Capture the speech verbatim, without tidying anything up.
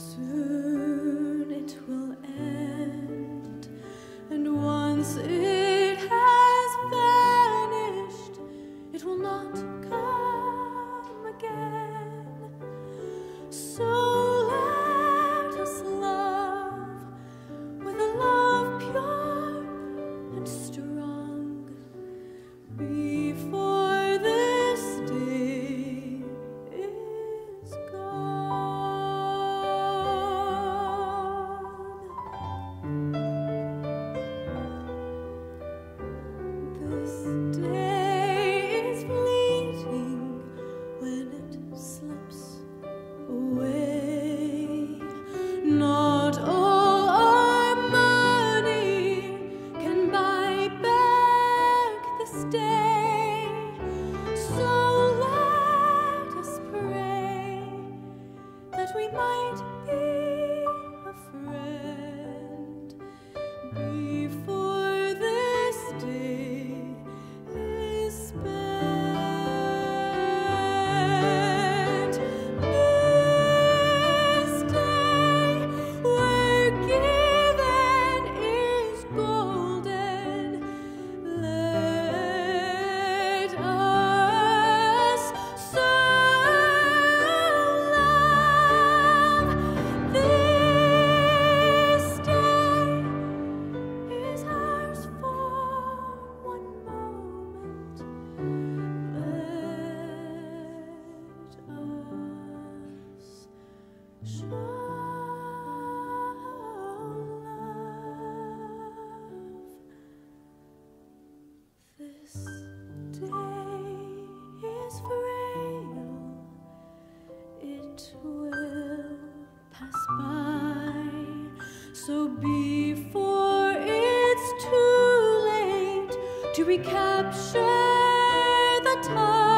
Soon it will end, and once it has vanished, it will not come again. So let us love with a love pure and strong before this day is gone. This day is fleeting when it slips away. Not all our money can buy back this day. So let us pray that we might be a friend before this day is spent. This day we're given is golden. Let us so love. This day is ours for one moment. Let us show love. This day is frail, it will pass by. So before it's too late to recapture the time,